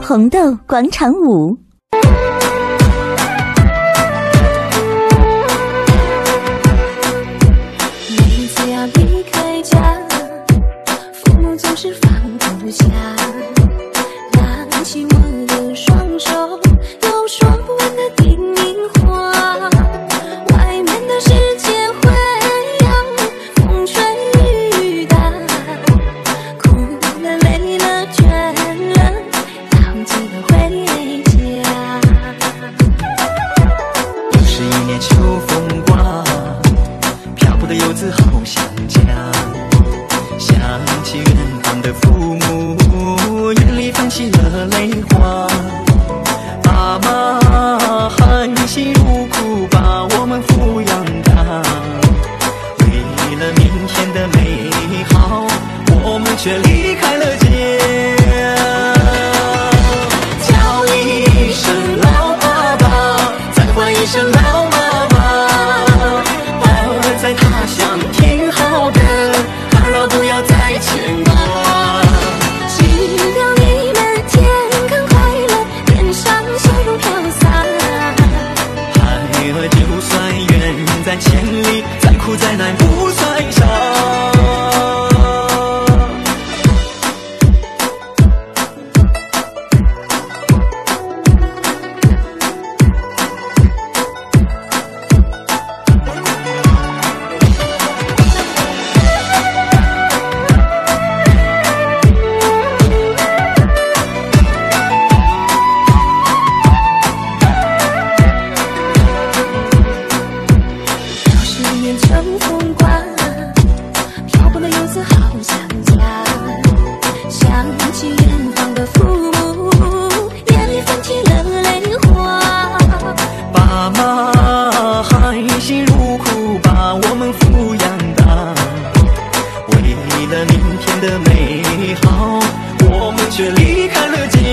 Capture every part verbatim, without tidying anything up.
红豆广场舞。 每次要离开家，父母总是放不下，拿起我的双手，有说不完的叮咛话。外面的世界会让风吹雨打，哭了累了倦了，要记得回家。 又是一年秋风刮，漂泊的游子好想家，想起远方的父母，眼里泛起了泪花。爸妈含辛茹苦把我们抚养大，为了明天的美好，我们却离开了家。叫一声老爸爸，再唤一声老妈妈，儿在他乡挺好的，儿老不要再牵挂。 希望你们健康快乐，脸上笑容飘洒。 孩儿就算远在千里，再苦再难不算啥。 秋风刮，漂泊的游子好想家，想起远方的父母，眼里泛起了泪花。 爸妈含辛茹苦把我们抚养大，为了明天的美好，我们却离开了家。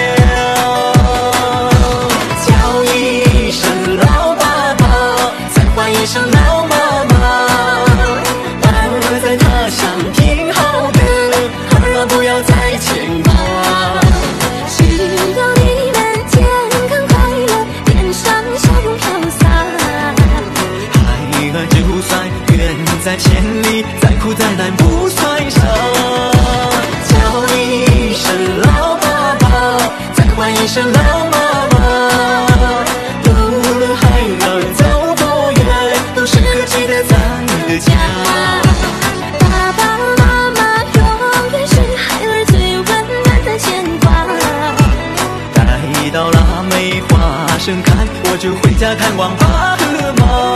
叫一声老爸爸，再唤一声老妈妈，儿在他乡挺好的，儿啊不要再牵挂。 希望你们健康快乐，脸上笑容飘洒。 孩儿就算远在千里，再苦再难不算啥。叫一声老爸爸，再唤一声老妈妈，无论孩儿走多远，都是可记得在的家。 爸爸妈妈永远是孩儿最温暖的牵挂。 待到腊梅花盛开，我就回家看望爸和妈。